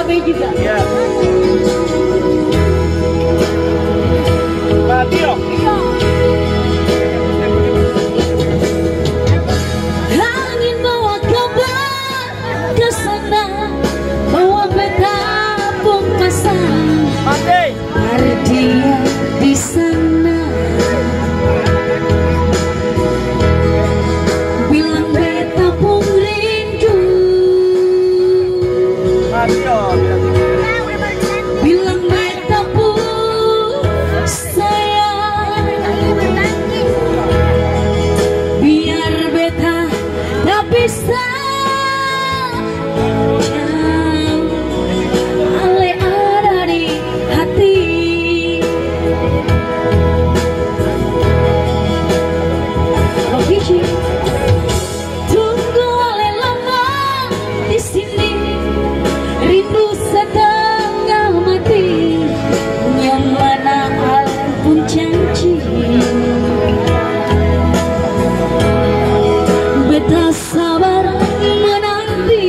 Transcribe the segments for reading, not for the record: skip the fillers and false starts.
cabai juga. Iya. Patio. Angin bawa kabar ke sana, bawa beta bongkasan. Mati. Ada dia di sana. Bilang beta pun rindu. Patio. Bilang beta pun sayang. Biar beta tak bisa jauh, ale ada di hati. Rokishi, tunggu ale lama di sini, rindu setengah mati, yang mana ale pun janji. Beta sabar menanti.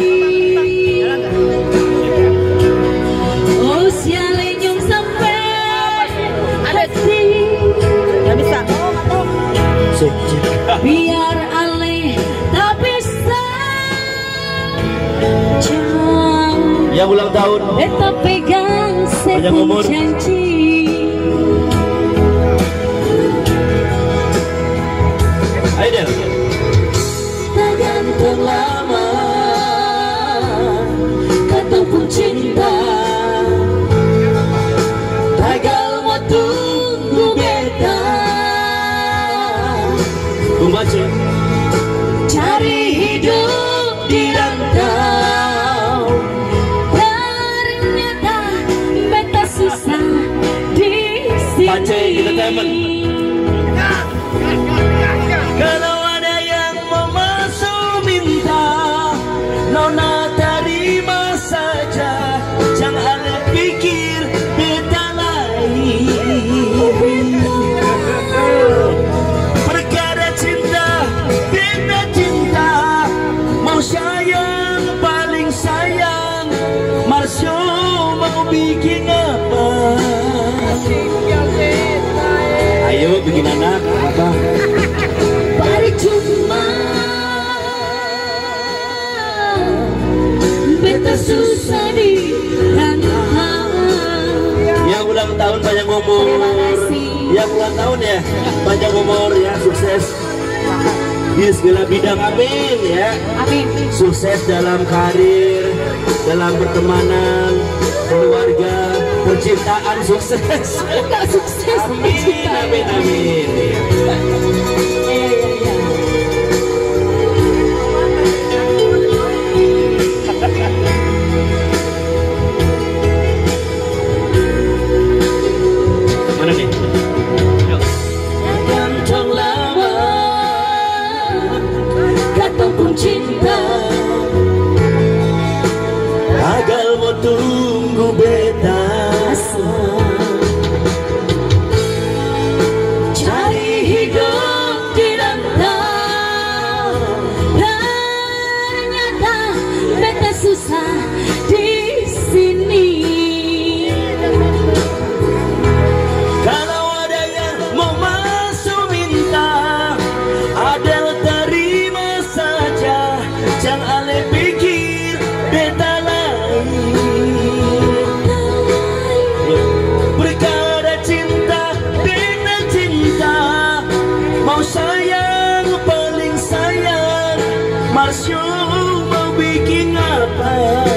Oh siale nyong sampai hati. Nggak bisa. Biar ale tak bisa jauh. Yang ulang tahun. Beta pegang Panjang umur. sepuluh janji. Ayo Del. Tak gantung lama, kataupun cinta. Tagal mau tunggu beta. Membaca. Cari hidup di rantau. Ternyata beta susah di sini. Pace Entertainment. Kalau ada yang mau masuk minta, nona terima saja. Jangan pikir beta lain. Perkara cinta, beta cinta. Mau sayang, paling sayang. Marsyo mau bikin apa? Ayo bikin anak apa? Percuma beta susah di rantau. Yang ulang tahun panjang umur. Terima kasih. Yang ulang tahun ya panjang umur ya, sukses di segala bidang, amin ya. Amin. Sukses dalam karir, dalam pertemanan, keluarga, percintaan, sukses. Enggak sukses. Amin, amin, amin. Mana nih? Gantung lama, kataupun cinta. Agal mau tunggu beta. Cari hidup di rantau. Ternyata beta susah di sini. Kalau ada yang mau masuk minta, Adel terima saja. Jangan ale pikir beta lain. Perkara cinta, beta cinta. Mau sayang, paling sayang. Marsyo mau bikin apa?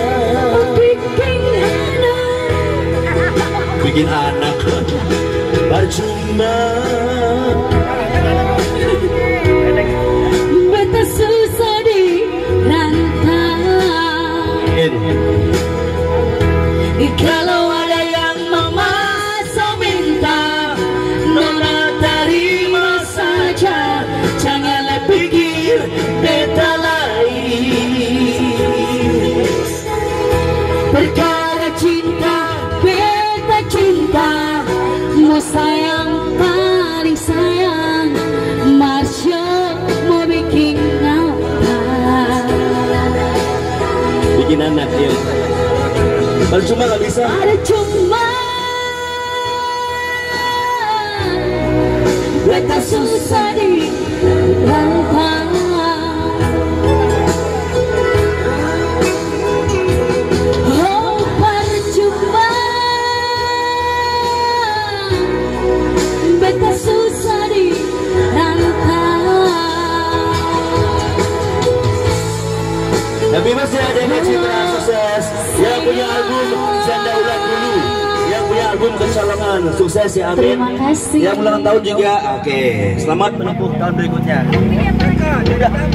Bikin anak. Percuma. Beta susah di rantau. Kalau ada yang memasang minta, nona terima saja. Janganlah pikir beta lain. Perkara cinta, beta cinta. Mau sayang, paling sayang. Marsyo mau bikin apa? Bikin anak dia. Percuma gak bisa. Percuma beta susah di rantang. Oh percuma beta susah di rantang. Tapi masih ada yang Citra sukses. Yang punya album Janda Ulat Dulu, yang punya album Kecolongan, sukses ya, amin. Terima kasih. Yang ulang tahun juga, oke. Selamat menempuh tahun berikutnya.